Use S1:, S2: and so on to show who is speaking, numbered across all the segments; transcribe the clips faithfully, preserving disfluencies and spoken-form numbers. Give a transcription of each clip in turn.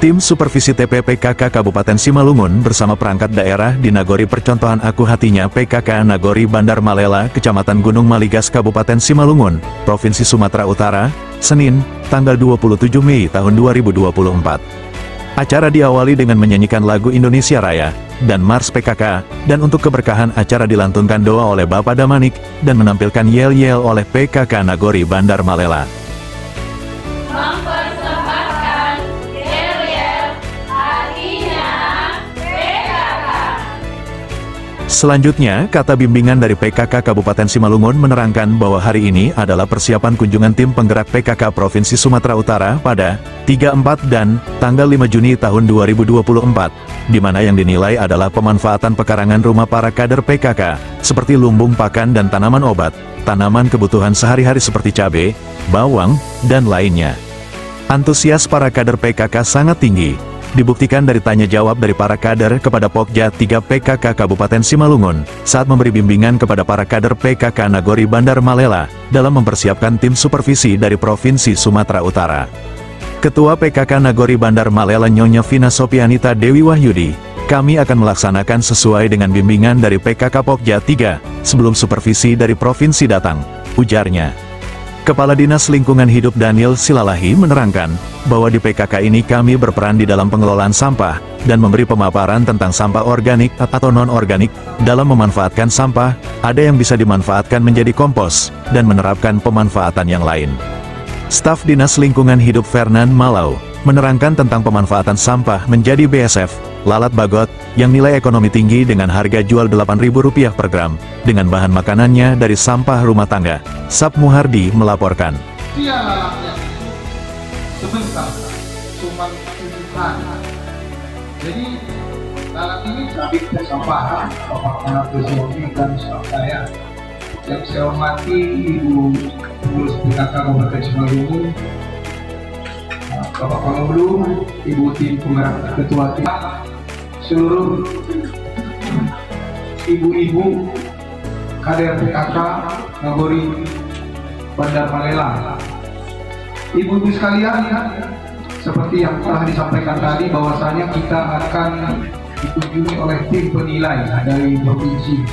S1: Tim Supervisi T P P K K Kabupaten Simalungun bersama perangkat daerah di Nagori Percontohan Aku Hatinya P K K Nagori Bandar Malela, Kecamatan Gunung Maligas, Kabupaten Simalungun, Provinsi Sumatera Utara, Senin, tanggal dua puluh tujuh Mei tahun dua ribu dua puluh empat. Acara diawali dengan menyanyikan lagu Indonesia Raya dan Mars P K K, dan untuk keberkahan acara dilantunkan doa oleh Bapak Damanik dan menampilkan yel-yel oleh P K K Nagori Bandar Malela.
S2: Mempersembahkan yel-yel hatinya P K K.
S1: Selanjutnya, kata bimbingan dari P K K Kabupaten Simalungun menerangkan bahwa hari ini adalah persiapan kunjungan tim penggerak P K K Provinsi Sumatera Utara pada tiga, empat, dan tanggal lima Juni tahun dua ribu dua puluh empat, di mana yang dinilai adalah pemanfaatan pekarangan rumah para kader P K K, seperti lumbung pakan dan tanaman obat, tanaman kebutuhan sehari-hari seperti cabai, bawang, dan lainnya. Antusias para kader P K K sangat tinggi, dibuktikan dari tanya jawab dari para kader kepada Pokja tiga P K K Kabupaten Simalungun, saat memberi bimbingan kepada para kader P K K Nagori Bandar Malela, dalam mempersiapkan tim supervisi dari Provinsi Sumatera Utara. Ketua P K K Nagori Bandar Malela Nyonya Vina Sopianita Dewi Wahyudi, kami akan melaksanakan sesuai dengan bimbingan dari P K K Pokja tiga, sebelum supervisi dari Provinsi datang, ujarnya. Kepala Dinas Lingkungan Hidup Daniel Silalahi menerangkan, bahwa di P K K ini kami berperan di dalam pengelolaan sampah, dan memberi pemaparan tentang sampah organik atau non-organik. Dalam memanfaatkan sampah, ada yang bisa dimanfaatkan menjadi kompos, dan menerapkan pemanfaatan yang lain. Staf Dinas Lingkungan Hidup Fernan Malau menerangkan tentang pemanfaatan sampah menjadi B S F, lalat bagot, yang nilai ekonomi tinggi dengan harga jual delapan ribu rupiah per gram, dengan bahan makanannya dari sampah rumah tangga. Sap Muhardi melaporkan.
S3: Dia lalatnya sebentar, cuma tujuan. Jadi lalat ini sabit sampah, Bapak Anak Presiden dan staf saya. Yang saya hormati Ibu Pengurus P K K Kabupaten Simalungun, Bapak Pangulu, Ibu Tim Penggerak Ketua Tim, seluruh ibu-ibu kader P K K Nagori Bandar Malela. Ibu-ibu sekalian, seperti yang telah disampaikan tadi, bahwasanya kita akan dikunjungi oleh tim penilai dari provinsi.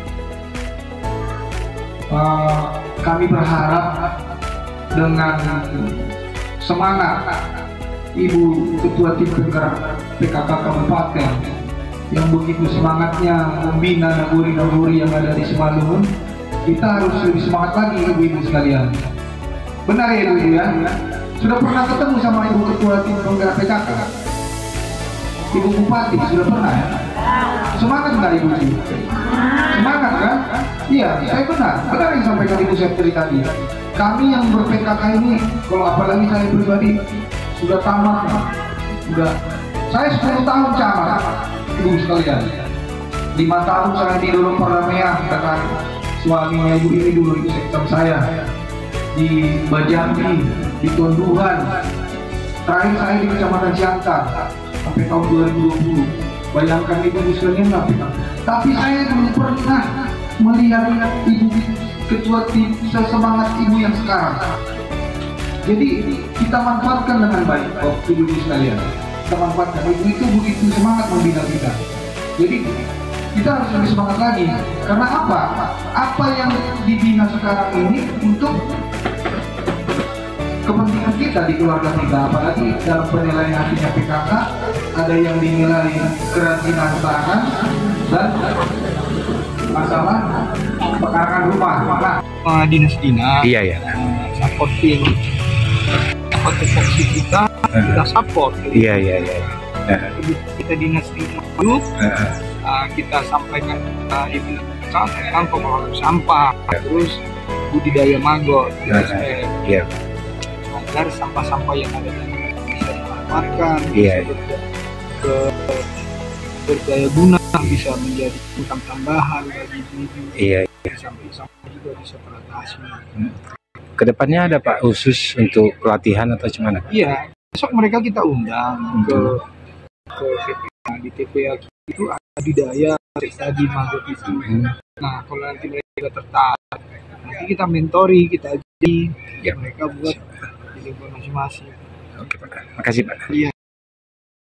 S3: Uh, kami berharap dengan semangat Ibu Ketua Tim Penggerak P K K Kabupaten yang begitu semangatnya membina nagori-nagori yang ada di Simalungun, kita harus lebih semangat lagi, ibu-ibu sekalian. Benar ya ibu ya? Sudah pernah ketemu sama Ibu Ketua Tim Penggerak P K K? Ibu Bupati sudah pernah ya? Semangat nggak ibu? Semangat kan? Iya, saya benar. Benar yang sampaikan Ibu Septri tadi. Kami yang ber-P K K ini, kalau apalagi saya pribadi, sudah tamat, sudah. Saya sepuluh tahun camat, ibu sekalian. lima tahun saya di Lorong Perdamaian dengan suaminya ibu ini dulu di sektor saya. Di Bajambi, di Tonduhan. Terakhir saya di Kecamatan Siantar, sampai tahun dua ribu dua puluh. Bayangkan ibu sekalian nggak? Tapi saya belum pernah melihat ibu ketua tim sesemangat ibu yang sekarang. Jadi kita manfaatkan dengan baik, oh, ibu sekalian. Kita manfaatkan, ibu itu begitu semangat membina kita. Jadi kita harus lebih semangat lagi. Karena apa? Apa yang dibina sekarang ini untuk kepentingan kita di keluarga kita. Apalagi dalam penilaian hatinya P K K, ada yang dinilai kerajinan tangan dan masalah pekarangan rumah. Nah, dinas-dinas,
S4: iya ya,
S3: supporting, kontribusi kita, kita support.
S4: Iya iya iya.
S3: Kita dinas lingkungan, uh, kita sampaikan uh, itu tentang pengelolaan sampah, terus budidaya maggot,
S4: iya.
S3: agar sampah-sampah yang ada di bisa dimanfaatkan,
S4: iya.
S3: bisa ke berdaya guna, bisa menjadi income tambahan bagi ibu-ibu.
S4: Iya.
S3: Sampah-sampah juga bisa teratasi.
S4: Kedepannya ada Pak khusus untuk pelatihan atau gimana?
S3: Iya, besok mereka kita undang hmm. ke ke T P A. Di T P A itu ada budidaya tadi maggot itu. Hmm. Nah, kalau nanti mereka tertarik, nanti kita mentori, kita ajari ya. Mereka buat di lingkungan masing-masing.
S4: Oke Pak, makasih Pak.
S3: Iya.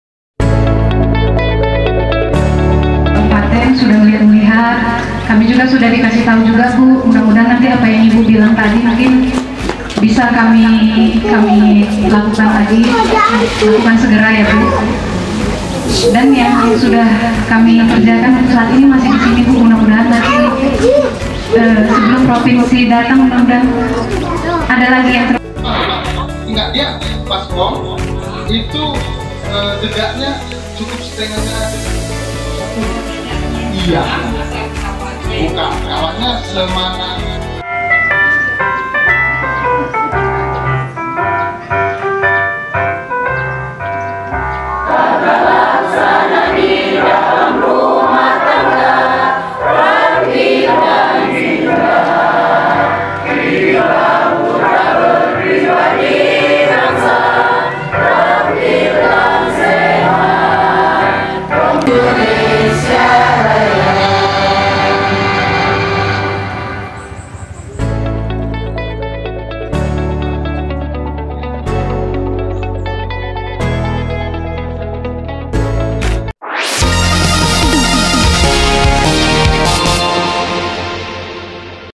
S5: kami juga sudah dikasih tahu juga Bu, mudah-mudahan nanti apa yang Ibu bilang tadi mungkin bisa kami kami lakukan lagi, lakukan segera ya Bu. Dan yang sudah kami kerjakan untuk saat ini masih di sini Bu, mudah-mudahan nanti eh, sebelum provinsi datang mudah-mudahan ada lagi yang ter
S6: Enggak, dia pas bom itu eh, jejaknya cukup setengahnya iya bukan kawannya semana